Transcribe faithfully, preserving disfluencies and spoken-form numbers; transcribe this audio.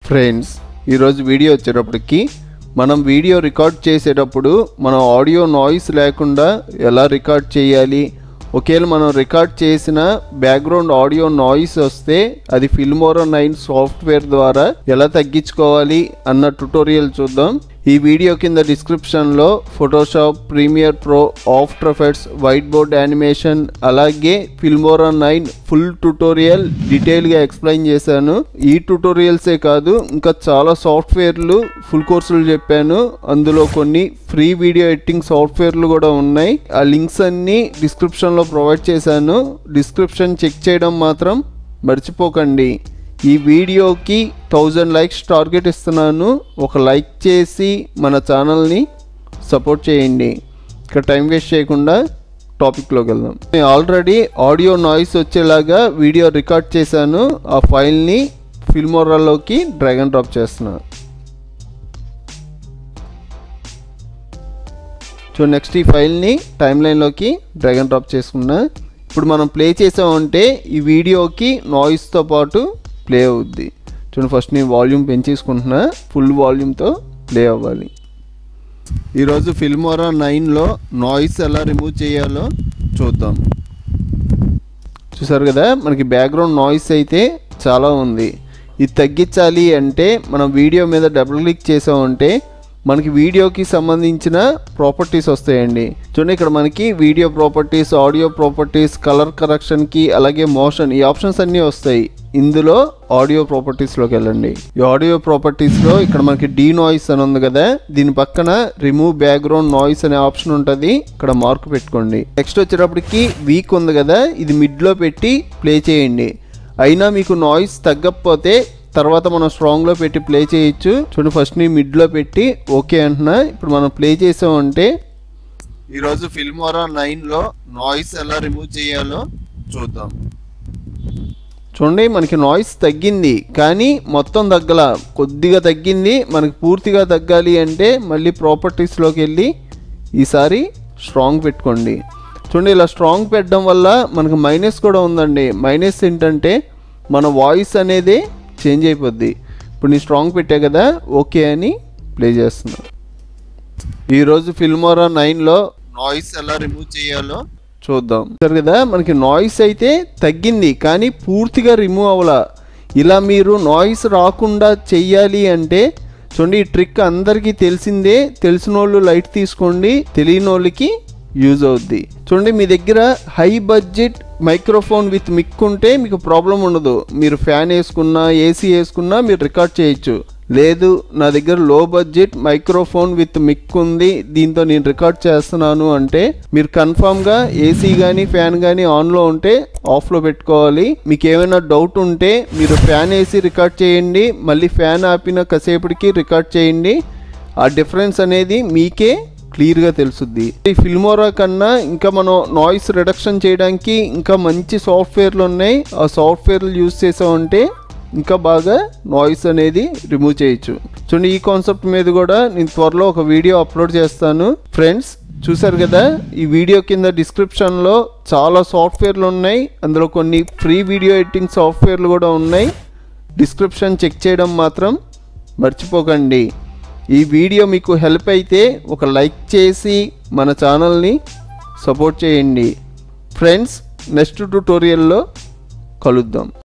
Friends ఈరోజు video వచ్చేటప్పటికి మనం వీడియో రికార్డ్ చేసేటప్పుడు మనం ఆడియో నాయిస్ లేకుండా ఎలా రికార్డ్ చేయాలి, ఒకవేళ మనం రికార్డ్ చేసిన బ్యాక్గ్రౌండ్ ఆడియో నాయిస్ వస్తే అది ఫిల్మోరా నైన్ సాఫ్ట్వేర్ ద్వారా ఎలా తగ్గించుకోవాలి అన్న ట్యుటోరియల్ చూద్దాం. ఈ వీడియో కింద డిస్క్రిప్షన్లో Photoshop, Premiere Pro, After Effects, white board animation అలాగే ఫిల్మోరా నైన్ ఫుల్ ట్యుటోరియల్ డీటెయిల్గా ఎక్స్ప్లెయిన్ చేశాను. ఈ ట్యుటోరియల్సే కాదు ఇంకా చాలా సాఫ్ట్వేర్లు ఫుల్ కోర్సులు చెప్పాను. అందులో కొన్ని ఫ్రీ వీడియో ఎడిటింగ్ సాఫ్ట్వేర్లు కూడా ఉన్నాయి. ఆ లింక్స్ అన్నీ డిస్క్రిప్షన్లో ప్రొవైడ్ చేశాను. డిస్క్రిప్షన్ చెక్ చేయడం మాత్రం మర్చిపోకండి. ఈ వీడియోకి థౌజండ్ లైక్స్ టార్గెట్ ఇస్తున్నాను. ఒక లైక్ చేసి మన ఛానల్ని సపోర్ట్ చేయండి. ఇక టైం వేస్ట్ చేయకుండా టాపిక్లోకి వెళ్దాం. నేను ఆల్రెడీ ఆడియో నాయిస్ వచ్చేలాగా వీడియో రికార్డ్ చేశాను. ఆ ఫైల్ని ఫిల్మోరాలోకి డ్రాగ్ అండ్ డ్రాప్ చేస్తున్నాను. సో నెక్స్ట్ ఈ ఫైల్ని టైమ్ లైన్లోకి డ్రాగ్ అండ్ డ్రాప్ చేసుకున్నా. ఇప్పుడు మనం ప్లే చేసామంటే ఈ వీడియోకి నాయిస్తో పాటు ప్లే అవుద్ది. చూడండి, ఫస్ట్ నేను వాల్యూమ్ పెంచేసుకుంటున్నా. ఫుల్ వాల్యూమ్తో ప్లే అవ్వాలి. ఈరోజు ఫిల్మోరా నైన్లో నాయిస్ ఎలా రిమూవ్ చేయాలో చూద్దాం. చూసారు కదా, మనకి బ్యాక్గ్రౌండ్ నాయిస్ అయితే చాలా ఉంది. ఇది తగ్గించాలి అంటే మనం వీడియో మీద డబుల్ క్లిక్ చేసామంటే మనకి వీడియోకి సంబంధించిన ప్రాపర్టీస్ వస్తాయండి. చూడండి, ఇక్కడ మనకి video properties, audio properties, colour కరెక్షన్కి అలాగే మోషన్ ఈ ఆప్షన్స్ అన్నీ వస్తాయి. ఇందులో ఆడియో ప్రాపర్టీస్లోకి వెళ్ళండి. ఈ ఆడియో ప్రాపర్టీస్లో ఇక్కడ మనకి డీ నాయిస్ అని ఉంది కదా, దీని పక్కన రిమూవ్ బ్యాక్గ్రౌండ్ నాయిస్ అనే ఆప్షన్ ఉంటుంది. ఇక్కడ మార్క్ పెట్టుకోండి. నెక్స్ట్ వచ్చేటప్పటికి వీక్ ఉంది కదా, ఇది మిడ్లో పెట్టి ప్లే చేయండి. అయినా మీకు నాయిస్ తగ్గకపోతే తర్వాత మనం స్ట్రాంగ్లో పెట్టి ప్లే చేయొచ్చు. చూడండి, ఫస్ట్ ని మిడ్లో పెట్టి ఓకే అంటున్నా. ఇప్పుడు మనం ప్లే చేసామంటే ఈరోజు ఫిల్మోరా నైన్లో నాయిస్ ఎలా రిమూవ్ చేయాలో చూద్దాం. చూడండి, మనకి నాయిస్ తగ్గింది కానీ మొత్తం తగ్గల, కొద్దిగా తగ్గింది. మనకి పూర్తిగా తగ్గాలి అంటే మళ్ళీ ప్రాపర్టీస్లోకి వెళ్ళి ఈసారి స్ట్రాంగ్ పెట్టుకోండి. చూడండి, ఇలా స్ట్రాంగ్ పెట్టడం వల్ల మనకు మైనస్ కూడా ఉందండి. మైనస్ ఏంటంటే మన వాయిస్ అనేది చేంజ్ అయిపోద్ది. ఇప్పుడు నేను స్ట్రాంగ్ పెట్టా కదా, ఓకే అని ప్లే చేస్తున్నా. ఈరోజు ఫిల్మోరా నైన్లో నాయిస్ ఎలా రిమూవ్ చేయాలో చూద్దాం. సరే కదా, మనకి నాయిస్ అయితే తగ్గింది కానీ పూర్తిగా రిమూవ్ అవ్వాల. ఇలా మీరు నాయిస్ రాకుండా చెయ్యాలి అంటే చూడండి, ఈ ట్రిక్ అందరికీ తెలిసిందే. తెలిసిన వాళ్ళు లైట్ తీసుకోండి, తెలియని వాళ్ళకి యూజ్ అవుద్ది. చూడండి, మీ దగ్గర హై బడ్జెట్ మైక్రోఫోన్ విత్ మిక్ ఉంటే మీకు ప్రాబ్లం ఉండదు. మీరు ఫ్యాన్ వేసుకున్నా, ఏసీ వేసుకున్నా మీరు రికార్డ్ చేయొచ్చు. లేదు, నా దగ్గర లో బడ్జెట్ మైక్రోఫోన్ విత్ మిక్ ఉంది, దీంతో నేను రికార్డ్ చేస్తున్నాను అంటే మీరు కన్ఫామ్గా ఏసీ కానీ ఫ్యాన్ కానీ ఆన్లో ఉంటే ఆఫ్లో పెట్టుకోవాలి. మీకు ఏమైనా డౌట్ ఉంటే మీరు ఫ్యాన్ వేసి రికార్డ్ చేయండి, మళ్ళీ ఫ్యాన్ ఆపిన కాసేపటికి రికార్డ్ చేయండి. ఆ డిఫరెన్స్ అనేది మీకే క్లియర్గా తెలుసుద్ది. ఈ ఫిల్మోరా కన్నా ఇంకా మనం నాయిస్ రిడక్షన్ చేయడానికి ఇంకా మంచి సాఫ్ట్వేర్లు ఉన్నాయి. ఆ సాఫ్ట్వేర్లు యూజ్ చేసామంటే ఇంకా బాగా నాయిస్ అనేది రిమూవ్ చేయొచ్చు. చూడండి, ఈ కాన్సెప్ట్ మీద కూడా నేను త్వరలో ఒక వీడియో అప్లోడ్ చేస్తాను. ఫ్రెండ్స్ చూసారు కదా, ఈ వీడియో కింద డిస్క్రిప్షన్లో చాలా సాఫ్ట్వేర్లు ఉన్నాయి. అందులో కొన్ని ఫ్రీ వీడియో ఎడిటింగ్ సాఫ్ట్వేర్లు కూడా ఉన్నాయి. డిస్క్రిప్షన్ చెక్ చేయడం మాత్రం మర్చిపోకండి. ఈ వీడియో మీకు హెల్ప్ అయితే ఒక లైక్ చేసి మన ఛానల్ని సపోర్ట్ చేయండి. ఫ్రెండ్స్, నెక్స్ట్ ట్యుటోరియల్లో కలుద్దాం.